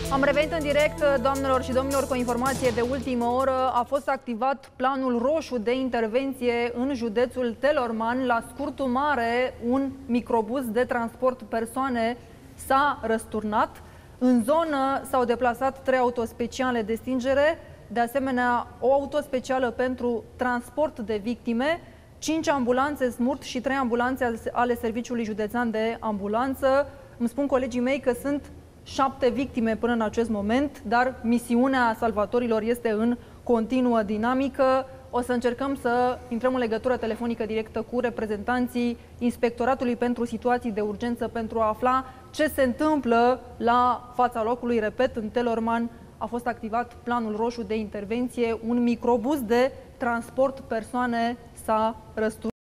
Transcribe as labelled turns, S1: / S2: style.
S1: Am revenit în direct, doamnelor și domnilor, cu o informație de ultimă oră. A fost activat planul roșu de intervenție în județul Telorman. La Scurtul Mare, un microbuz de transport persoane s-a răsturnat. În zonă s-au deplasat 3 autospeciale de stingere, de asemenea o autospecială pentru transport de victime, 5 ambulanțe SMURT și 3 ambulanțe ale Serviciului Județean de Ambulanță. Îmi spun colegii mei că sunt 7 victime până în acest moment, dar misiunea salvatorilor este în continuă dinamică. O să încercăm să intrăm în legătură telefonică directă cu reprezentanții Inspectoratului pentru Situații de Urgență pentru a afla ce se întâmplă la fața locului. Repet, în Telorman a fost activat planul roșu de intervenție. Un microbuz de transport persoane s-a răsturnat.